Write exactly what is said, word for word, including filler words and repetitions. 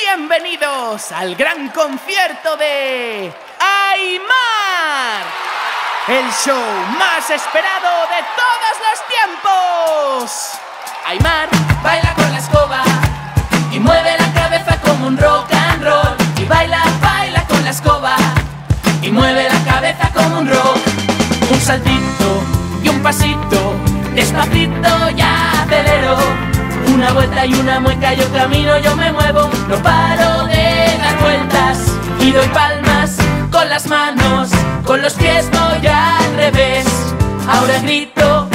Bienvenidos al gran concierto de Aimar, el show más esperado de todos los tiempos. Aimar baila con la escoba y mueve la cabeza como un rock and roll. Y baila, baila con la escoba y mueve la cabeza como un rock. Un saltito y un pasito, despacito ya acelero. Una vuelta y una mueca, yo camino, yo me muevo. No paro de dar vueltas y doy palmas con las manos, con los pies voy al revés. Ahora grito